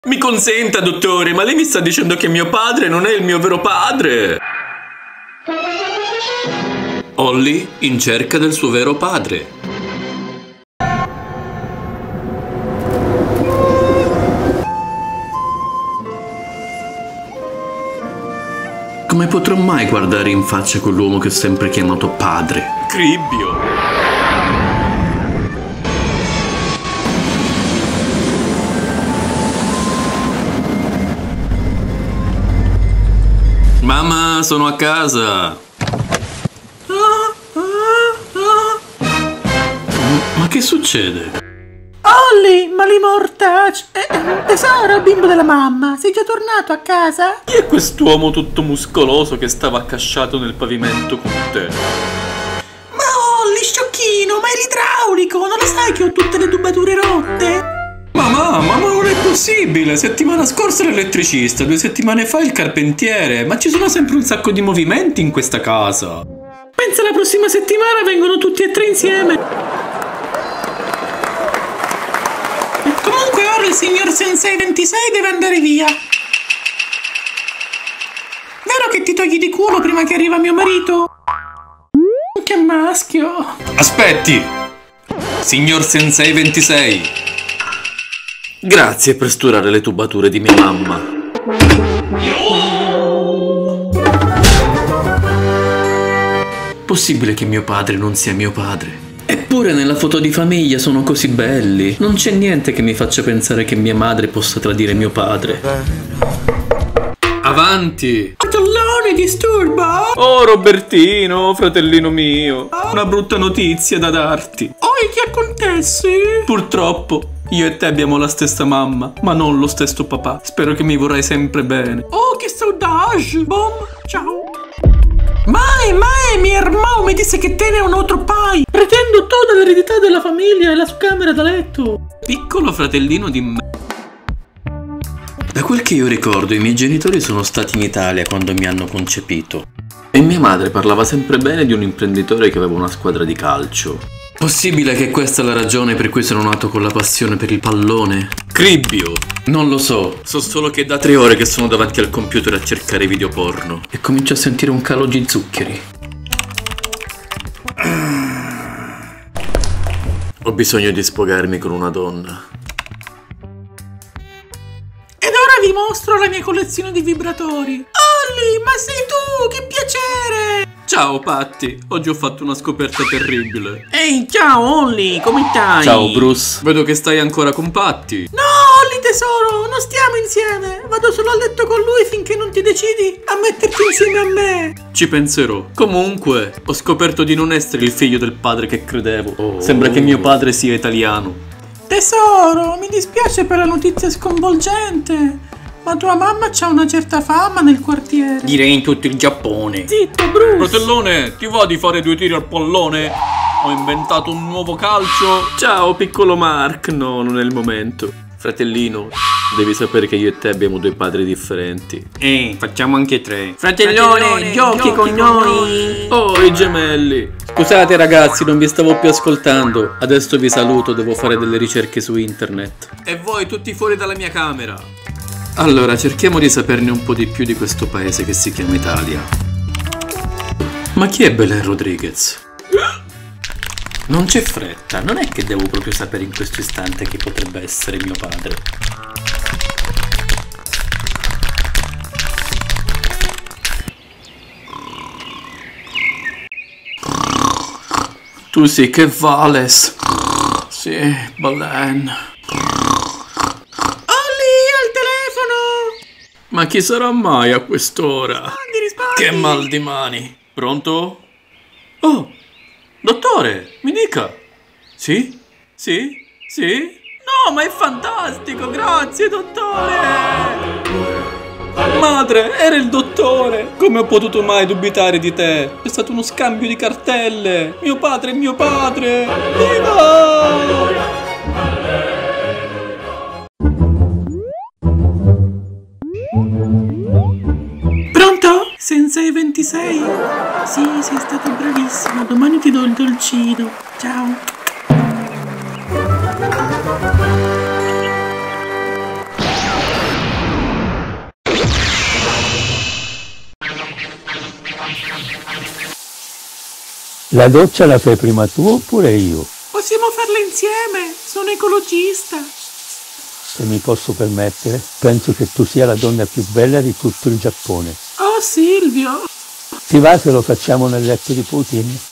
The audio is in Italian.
Mi consenta, dottore, ma lei mi sta dicendo che mio padre non è il mio vero padre? Holly in cerca del suo vero padre. Come potrò mai guardare in faccia quell'uomo che ho sempre chiamato padre? Cribbio! Mamma, sono a casa! Ma che succede? Holly, mali mortacci! Tesoro, bimbo della mamma, sei già tornato a casa? Chi è quest'uomo tutto muscoloso che stava accasciato nel pavimento con te? Ma Holly, sciocchino, ma è l'idraulico! Non lo sai che ho tutte le tubature rotte? Ma mamma, ma non è possibile! Settimana scorsa l'elettricista, 2 settimane fa il carpentiere, ma ci sono sempre un sacco di movimenti in questa casa! Pensa la prossima settimana vengono tutti e 3 insieme! Comunque ora il signor Sensei 26 deve andare via. Vero che ti togli di culo prima che arriva mio marito? Che maschio. Aspetti! Signor Sensei 26! Grazie per sturare le tubature di mia mamma. Possibile che mio padre non sia mio padre? Eppure nella foto di famiglia sono così belli. Non c'è niente che mi faccia pensare che mia madre possa tradire mio padre. Avanti! Fratellone, disturba? Oh Robertino, fratellino mio. Una brutta notizia da darti. Oh, che acontece? Purtroppo io e te abbiamo la stessa mamma, ma non lo stesso papà. Spero che mi vorrai sempre bene. Oh, che saudade! Bom, ciao! Mai, mio irmão mi disse che te ne un altro pai. Pretendo tutta l'eredità della famiglia e la sua camera da letto. Piccolo fratellino di me. Da quel che io ricordo, i miei genitori sono stati in Italia quando mi hanno concepito. E mia madre parlava sempre bene di un imprenditore che aveva una squadra di calcio. Possibile che questa è la ragione per cui sono nato con la passione per il pallone? Cribbio! Non lo so, so solo che da 3 ore che sono davanti al computer a cercare video porno e comincio a sentire un calo di zuccheri. Ho bisogno di sfogarmi con una donna. Ed ora vi mostro la mia collezione di vibratori. Holly, ma sei tu, che piacere! Ciao Patti, oggi ho fatto una scoperta terribile. Ehi, ciao Holly, come stai? Ciao Bruce, vedo che stai ancora con Patti. No, Holly tesoro, non stiamo insieme. Vado solo a letto con lui finché non ti decidi a metterti insieme a me. Ci penserò. Comunque, ho scoperto di non essere il figlio del padre che credevo. Sembra che mio padre sia italiano. Tesoro, mi dispiace per la notizia sconvolgente, ma tua mamma c'ha una certa fama nel quartiere. Direi in tutto il Giappone. Zitto, Bruce. Fratellone, ti va di fare 2 tiri al pallone? Ho inventato un nuovo calcio. Ciao piccolo Mark, no, non è il momento. Fratellino, devi sapere che io e te abbiamo 2 padri differenti. Facciamo anche 3. Fratellone, giochi con noi. Oh, i gemelli. Scusate ragazzi, non vi stavo più ascoltando. Adesso vi saluto, devo fare delle ricerche su internet. E voi tutti fuori dalla mia camera. Allora, cerchiamo di saperne un po' di più di questo paese che si chiama Italia. Ma chi è Belen Rodriguez? Non c'è fretta, non è che devo proprio sapere in questo istante chi potrebbe essere mio padre. Tu sì che vales. Sì, Belen. Ma chi sarà mai a quest'ora? Rispondi. Che mal di mani. Pronto? Oh, dottore, mi dica. Sì? Sì? Sì? No, ma è fantastico, grazie, dottore. Madre, era il dottore. Come ho potuto mai dubitare di te? È stato uno scambio di cartelle. Mio padre è mio padre. Viva! Pronto? Sensei 26? Sì, sei stato bravissimo. Domani ti do il dolcino. Ciao. La doccia la fai prima tu oppure io? Possiamo farla insieme, sono ecologista. Se mi posso permettere, penso che tu sia la donna più bella di tutto il Giappone. Oh Silvio! Ti va se lo facciamo nel letto di Putin?